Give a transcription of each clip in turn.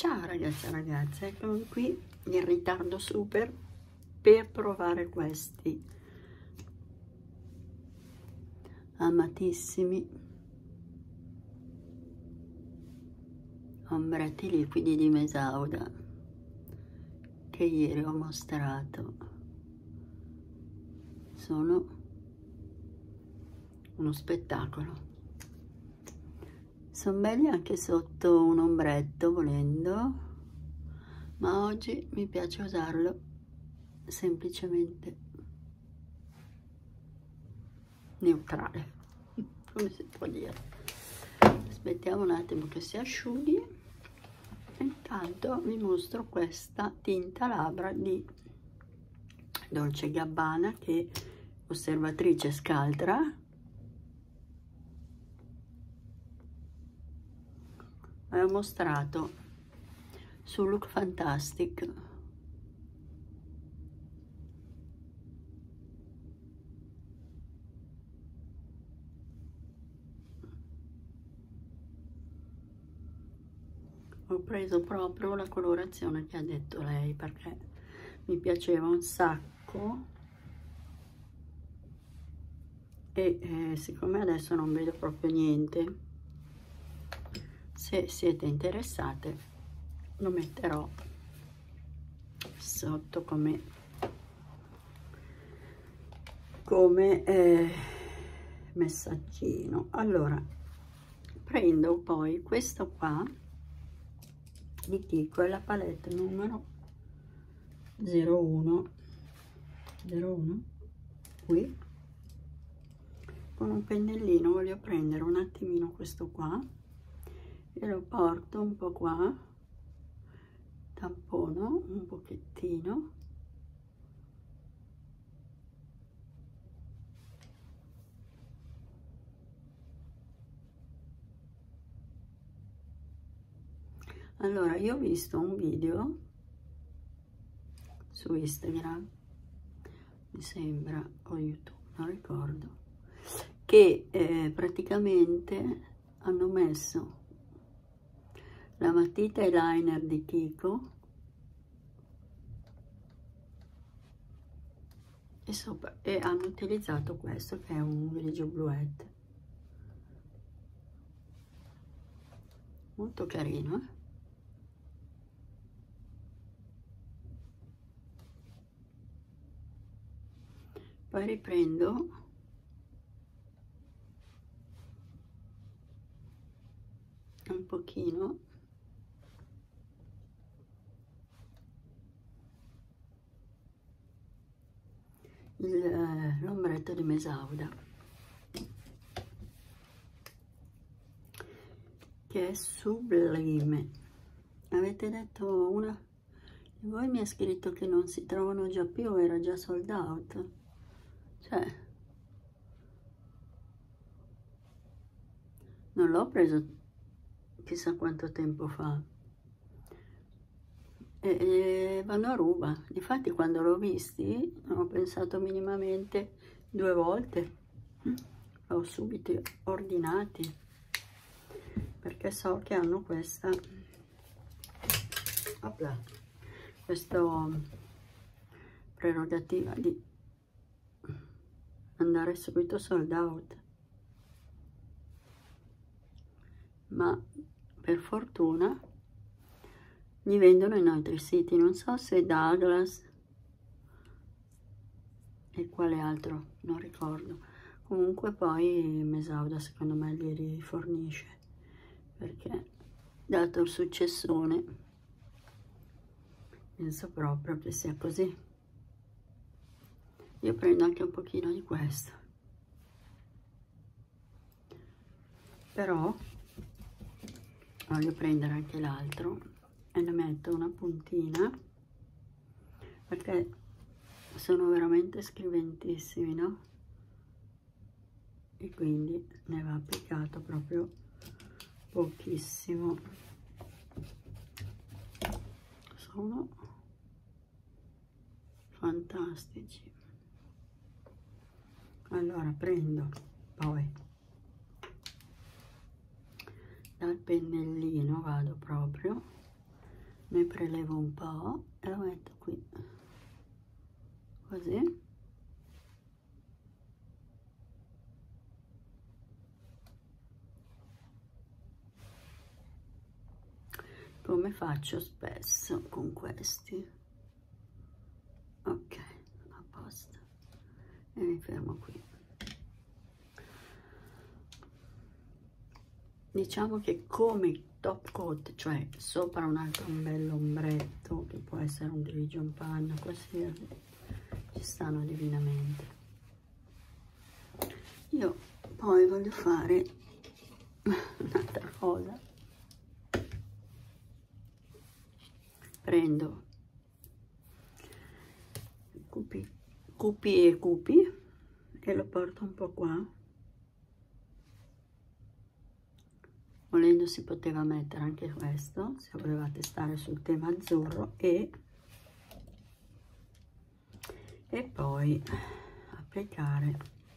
Ciao ragazzi e ragazze, eccomi qui in ritardo super per provare questi amatissimi ombretti liquidi di Mesauda che ieri ho mostrato. Sono uno spettacolo. Sono belli anche sotto un ombretto volendo, ma oggi mi piace usarlo semplicemente neutrale, come si può dire. Aspettiamo un attimo che si asciughi e intanto vi mostro questa tinta labbra di Dolce & Gabbana, che osservatrice scaltra. Ho mostrato su Look Fantastic ho preso proprio la colorazione che ha detto lei, perché mi piaceva un sacco e siccome adesso non vedo proprio niente, se siete interessate lo metterò sotto come messaggino. Allora prendo poi questo qua di Kiko, è la palette numero 01 qui. Con un pennellino voglio prendere un attimino questo qua e lo porto un po' qua, tampono un pochettino allora. Io ho visto un video su Instagram, mi sembra, o YouTube, non ricordo, che praticamente hanno messo la matita eyeliner di Kiko e sopra, e hanno utilizzato questo che è un grigio bluette, molto carino, eh? Poi riprendo un pochino l'ombretto di Mesauda, che è sublime. Avete detto, una di voi mi ha scritto che non si trovano già più, era già sold out, cioè non l'ho preso chissà quanto tempo fa e vanno a ruba. Difatti quando l'ho visti ho pensato minimamente 2 volte, l'ho subito ordinati, perché so che hanno questa prerogativa di andare subito sold out, ma per fortuna li vendono in altri siti, non so se Douglas e quale altro, non ricordo. Comunque poi Mesauda secondo me li rifornisce, perché dato il successone penso proprio che sia così. Io prendo anche un pochino di questo, però voglio prendere anche l'altro e ne metto una puntina, perché sono veramente scriventissimi, no? E quindi ne va applicato proprio pochissimo. Sono fantastici. Allora prendo poi dal pennellino, vado proprio ne prelevo un po' e lo metto qui, così. Come faccio spesso con questi. Ok, a posto. E mi fermo qui. Diciamo che come top coat, cioè sopra un altro un bello ombretto, che può essere un grigio, un panno, qualsiasi, ci stanno divinamente. Io poi voglio fare un'altra cosa. Prendo cupi e cupi e lo porto un po' qua. Volendo si poteva mettere anche questo, se volevate stare sul tema azzurro, e poi applicare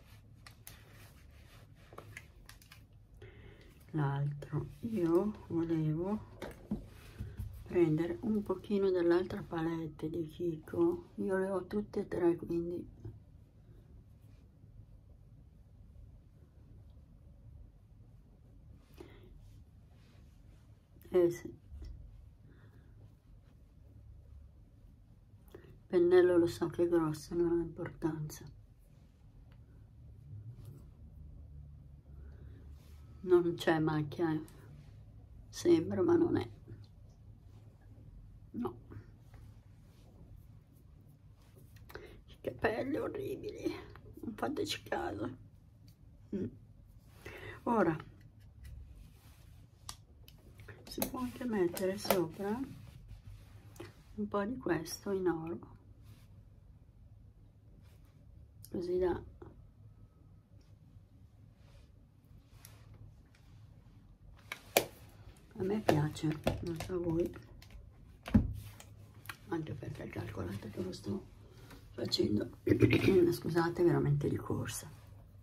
l'altro. Io volevo prendere un pochino dell'altra palette di Kiko, io le ho tutte e tre, quindi sì. Il pennello lo so che è grosso, non ha importanza. Non c'è macchia, sembra, ma non è. No. Che capelli orribili, non fateci caso. Ora si può anche mettere sopra un po' di questo in oro, così da a me piace, non so voi, anche perché calcolate che lo sto facendo scusate, veramente di corsa.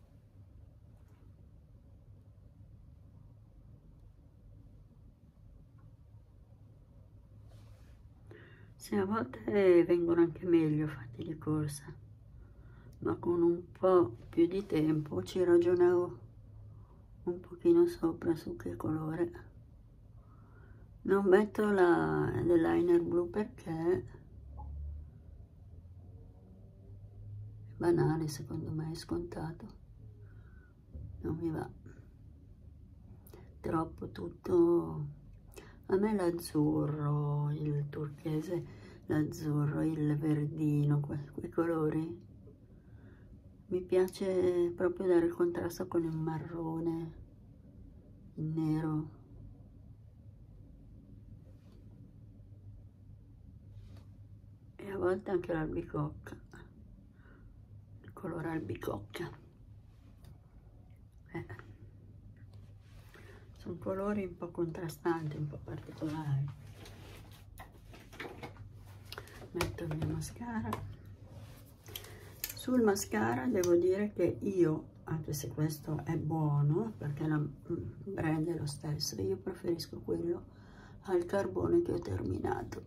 Sì, a volte vengono anche meglio fatti di corsa, ma con un po' più di tempo ci ragionavo un pochino sopra su che colore. Non metto l'eyeliner blu perché è banale, secondo me è scontato, non mi va troppo tutto. A me l'azzurro, il turchese, l'azzurro, il verdino, quei colori, mi piace proprio dare il contrasto con il marrone, il nero. E a volte anche l'albicocca, il colore albicocca. Sono colori un po' contrastanti, un po' particolari. Metto il mio mascara. Sul mascara devo dire che io, anche se questo è buono, perché la brand è lo stesso, io preferisco quello al carbone che ho terminato.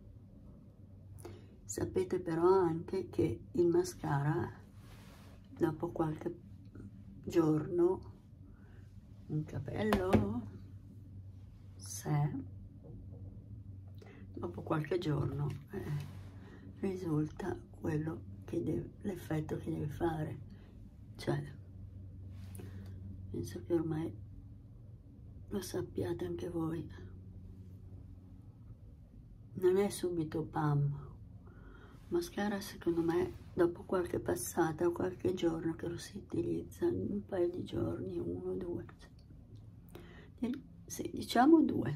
Sapete però anche che il mascara, dopo qualche giorno, un capello, se dopo qualche giorno risulta quello che l'effetto che deve fare, cioè penso che ormai lo sappiate anche voi, non è subito pam. Mascara secondo me dopo qualche passata o qualche giorno che lo si utilizza, un paio di giorni, 1 o 2, sì, diciamo 2.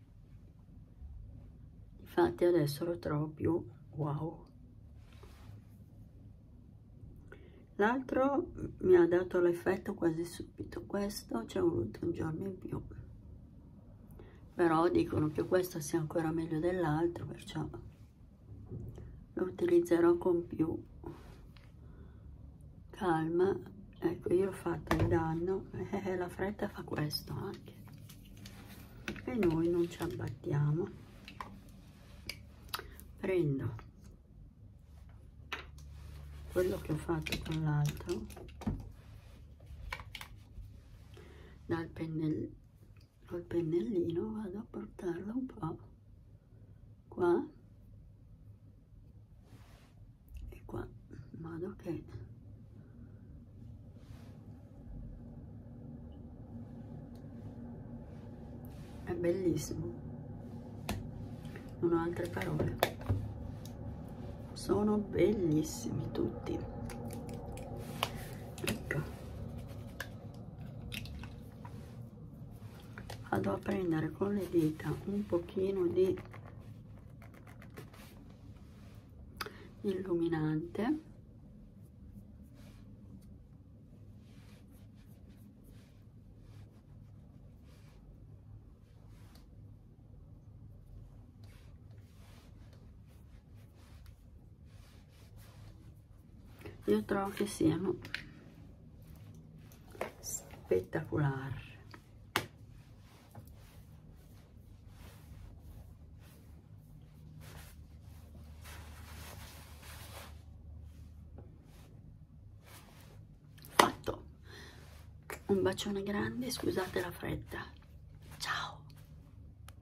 Infatti adesso lo trovo più wow. L'altro mi ha dato l'effetto quasi subito, questo ci è voluto un giorno in più, però dicono che questo sia ancora meglio dell'altro, perciò lo utilizzerò con più calma. Ecco, io ho fatto il danno, la fretta fa questo anche, e noi non ci abbattiamo. prendo quello che ho fatto con l'altro col pennellino, vado a portarlo un po' qua e qua, in modo che è bellissimo, non ho altre parole, sono bellissimi tutti. Ecco, vado a prendere con le dita un pochino di illuminante io trovo che siano spettacolari. Fatto. Un bacione grande, scusate la fretta.